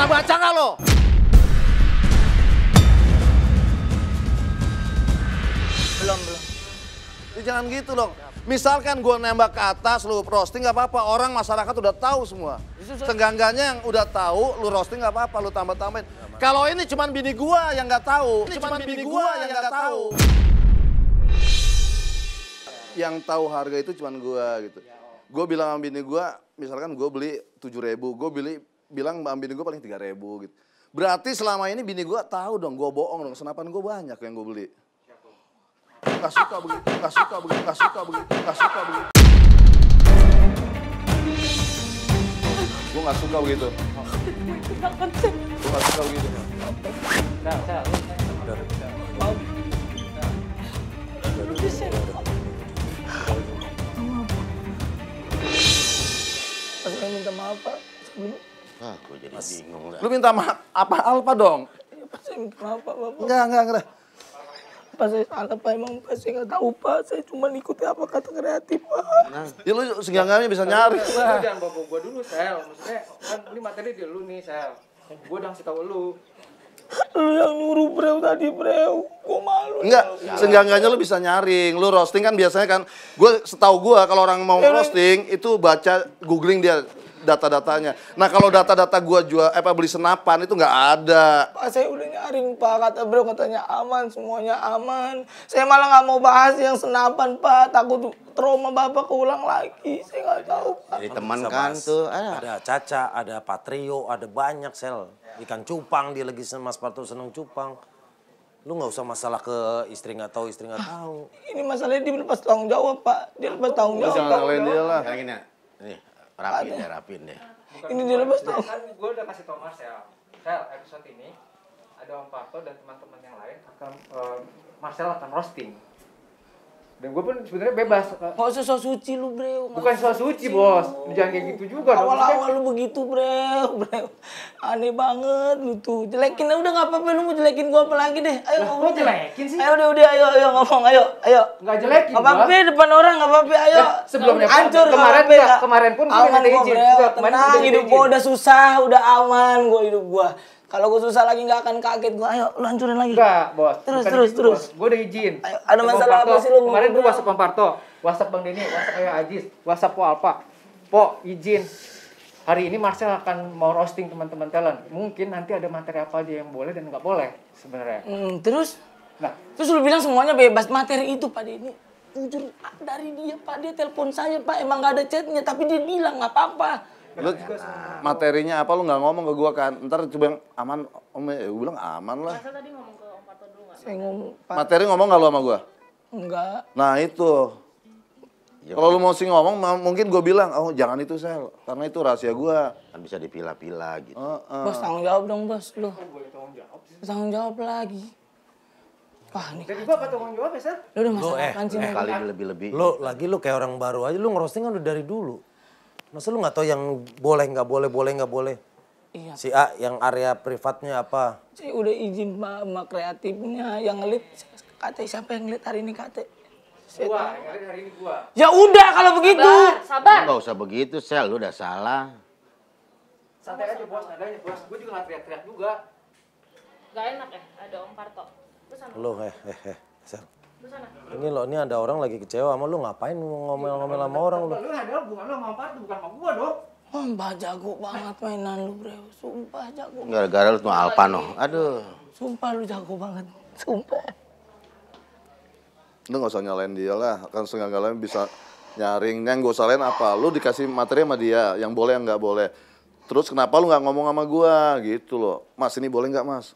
Pernah baca nggak lo? Belum. Ya, jangan gitu dong. Misalkan gue nembak ke atas, lu roasting nggak apa-apa. Orang masyarakat udah tahu semua. Senggangganya yang udah tahu, lu roasting nggak apa-apa, lu tambah-tambahin. Kalau ini cuman bini gue yang nggak tahu. Yang tahu harga itu cuman gue gitu. Gue bilang sama bini gue, misalkan gue beli 7.000, gue bilang sama bini gue paling 3.000 gitu. Berarti selama ini bini gue tahu dong, gue bohong dong. Senapan gue banyak yang gue beli. Gak suka begitu. Gue gak suka begitu. Saya minta maaf, Pak. Gue jadi bingung lah. Lu minta maaf apa dong? Saya minta maaf, Pak. Bapak. Enggak. Pak, saya salah, Pak. Emang Pak, saya nggak tahu, Pak. Saya cuma ikuti apa kata kreatif, Pak. Ya lu senggangannya bisa nyari. Lu jangan bawa gua dulu, Sel. Maksudnya kan ini materi di lu nih, Sel. Gua udah ngasih tau lu. Lu yang nyuruh, Brew, tadi, Brew. Gua malu. Enggak, senggangannya lu bisa nyaring. Lu roasting kan biasanya kan, setahu gue kalau orang mau roasting itu baca, googling dia data-datanya. Nah kalau data-data gue beli senapan itu nggak ada. Pak, saya udah nyaring, Pak. Kata Brew, katanya aman, semuanya aman. Saya malah nggak mau bahas yang senapan, Pak. Takut trauma Bapak keulang lagi. Saya nggak tahu, Pak. Jadi teman kan tuh. Ada Caca, ada Patrio, ada banyak, Sel. Ikan cupang, dia lagi Mas Parto seneng cupang. Lu nggak usah masalah ke istri nggak tahu, istri nggak tahu. Ini masalahnya dia lepas tanggung jawab, Pak. Dia lepas tanggung jawab, Jangan Pak. nyalain dia lah. Yang ini, nih, rapin deh. Ini dia lepas tanggung. Kan gua udah kasih tau Marcel. Sel, episode ini ada Om Parto dan teman-teman yang lain akan Marcel akan roasting. Dan gue pun sebenarnya bebas. Nggak usah so suci lu, Brew. Bukan soal suci, Bos. Jangan kayak gitu juga dong. Awal-awal lu begitu, Brew. Aneh banget lu tuh. Jelekin udah nggak apa-apa, lu mau jelekin gua apa lagi deh. Ayo ngomong. Kok jelekin sih? Ayo udah ayo ngomong, ayo. Nggak jelekin Nggak apa-apa depan orang, nggak apa-apa, ayo. Sebelumnya pun, hancur kemarin pun gue minta izin. Tenang, hidup gua udah susah, udah aman gua hidup gua. Kalau gua susah lagi nggak akan kaget gua. Ayo lu hancurin lagi. Enggak, Bos. Terus. Gue udah izin. Ayo, ada masalah apa sih lu? Kemarin gue WhatsApp Om Parto, WhatsApp Bang Denny, WhatsApp Ayah Aziz, WhatsApp Po Alpa. Po, izin. Hari ini Marcel akan mau roasting teman-teman talent. Mungkin nanti ada materi apa aja yang boleh dan nggak boleh sebenarnya. Terus Nah, lu bilang semuanya bebas materi itu, Pak Denny. Jujur dari dia, Pak, dia telepon saya, Pak, emang nggak ada chatnya, tapi dia bilang nggak apa-apa. Lu materinya apa lu nggak ngomong ke gua kan? Ntar coba aman, Om ya gua bilang aman lah. Masa tadi ngomong ke Om Parto dulu nggak? Saya ngomong, Pak. Materi ngomong nggak lu sama gua? Enggak. Nah itu. Kalau lu mau sih ngomong, mungkin gua bilang, oh jangan itu Sel, karena itu rahasia gua. Kan bisa dipilah-pilah gitu. Bos, tanggung jawab dong, Bos. Lu. Tanggung jawab lagi. Wah, ini jadi gue apa tanggung jawab ya, Sel? lu udah masalah apaan sih? Kali lebih-lebih. Lu kayak orang baru aja, lu ngerosting kan udah dari dulu. Masa lu nggak tahu yang boleh nggak boleh? Iya. Si A yang area privatnya apa? Saya udah izin sama kreatifnya yang ngelit. Kate, siapa yang ngelit hari ini, Kate? Gua, yang hari ini gua. Ya udah kalau begitu. Sabar. Nggak usah begitu, Sel. Lu udah salah. Santai aja, Bos. Adanya, Bos. Gue juga nggak teriak-teriak juga. Gak enak ya ada Om Parto. Lu sana. Lu Sel. Lu sana. Ini ada orang lagi kecewa sama lu, ngapain ngomel-ngomel sama orang lu? Lu ada hubungan lu sama Om Parto, bukan sama gua dong. Mbak jago banget mainan lu, Bro. Sumpah jago. Gara-gara lu tuh Alpa noh. Aduh. Sumpah lu jago banget. Sumpah. Lu nggak usah nyalain dia lah, kan senggangganya bisa nyaring. Yang gue salahin apa? Lu dikasih materi sama dia, yang boleh yang nggak boleh. Terus kenapa lu nggak ngomong sama gua gitu loh? Mas ini boleh nggak Mas?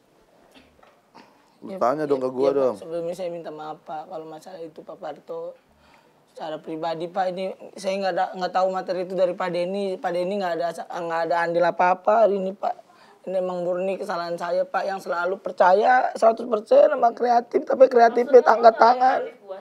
Lu tanya dong ke gua dong. Pak, sebelumnya saya minta maaf, Pak, kalau masalah itu Pak Parto. Secara pribadi, Pak, ini saya nggak tahu materi itu dari Pak Denny. Pak Denny nggak ada andil apa-apa hari ini, Pak. Ini emang murni kesalahan saya, Pak, yang selalu percaya 100% sama kreatif, tapi kreatifnya tangga tangan.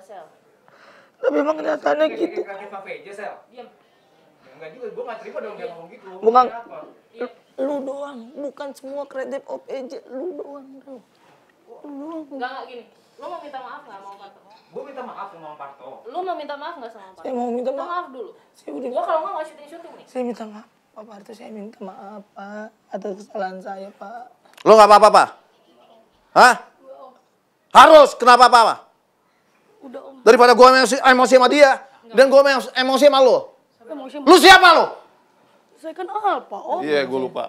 Tapi emang kenyataannya gitu. Kreatif apa aja, Sel? Diam. Enggak juga, gue nggak terima dong dia ngomong gitu. Bukan, Apa? lu doang, bukan semua kreatif of age, lu doang, bro. Lu doang. Enggak gini. Lu mau minta maaf nggak sama Om Parto? Gue minta maaf sama Om Parto. Lu mau minta maaf nggak sama Om Parto? Saya mau minta Minta maaf. maaf dulu. Saya udah, Gua kalau nggak syuting nih. saya minta maaf. Pak Parto, saya minta maaf Pak atas kesalahan saya Pak. Lo nggak apa-apa, Pak? Hah? Harus, kenapa apa? Udah Om. Daripada gue emosi sama dia, dan gue emosi sama lo. Emosi. Lu siapa lo? Saya kan Alpa Om. Iya, gue lupa.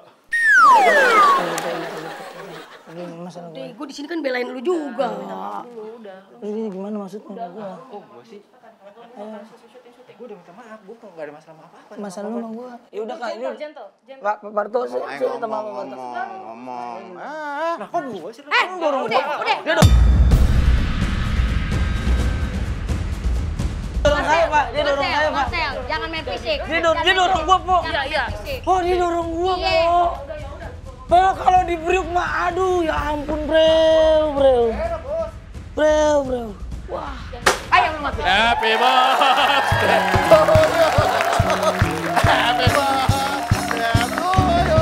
Masalah gue. Gue di sini kan belain lu juga. Ini gimana maksudnya gue? Oh, gue sih. Gue udah minta maaf, gue nggak ada masalah apa-apa. Masalah lu sama gue. Ya udah Kak, ini Gentle. Pak Parto, saya minta maaf Pak Parto. Ngomong. Nah, kok gue sih? Udah. Dorong saya Pak, dia dorong saya Pak. Marcel, jangan main fisik. Dia dorong gua, Po. Iya. Oh, dia dorong gua, Iya. Po. Po, kalau diberiuk mah aduh, ya ampun, Breu. Wah. Ayo lu mati. Happy birthday to you. Happy birthday to you.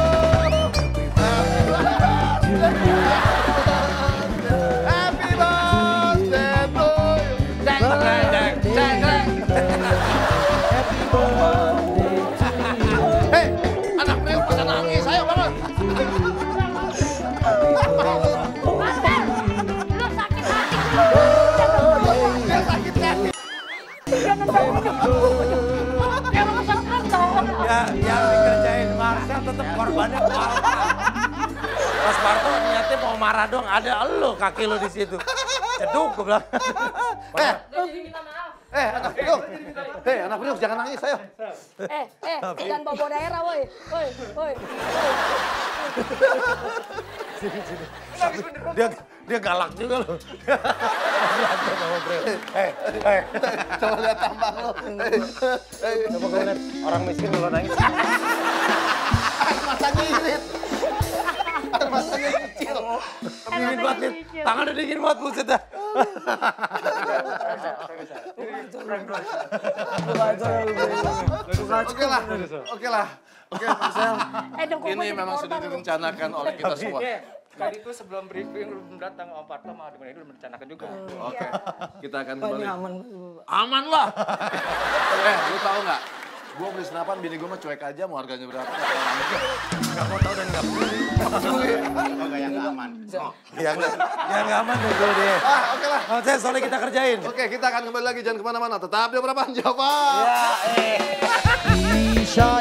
Happy birthday to you. Deng. Hei, anak Priok pada nangis, ayo bangun. Marcel, lu sakit hati. Dia sakit hati. Emang sakit dong. Ya, yang dikerjain Marcel tetap korbannya Alpa. Mas Parto niatnya mau marah dong, ada elo kaki lo di situ. Ceduk gue bilang. Anak Priok jangan nangis, ayo. Jangan bawa daerah, woi. Dia galak juga lo. Coba lihat tampang lo. Coba gue lihat orang miskin lo nangis. Masanya irit. Masanya kecil. Dingin banget, Lid. Tangannya dingin banget, buset dah. Oke lah. Oke, Marcel. Dengkul Ini memang sudah direncanakan oleh kita semua. Tadi tuh sebelum briefing lu belum datang Om Parto sama Adem ini udah merencanakan juga. Oke, kita akan Pak, kembali. ini aman. Aman lah. Lu tahu nggak? Gue beli senapan, bini gue mah cuek aja, mau harganya berapa? Gak mau tahu dan gak peduli. Kagak yang nggak aman. Yang gak aman deh gue deh. Oke lah. Marcel, soalnya kita kerjain. Oke, kita akan kembali lagi, jangan kemana-mana. Tetap di Prapanca, Pak. Ya,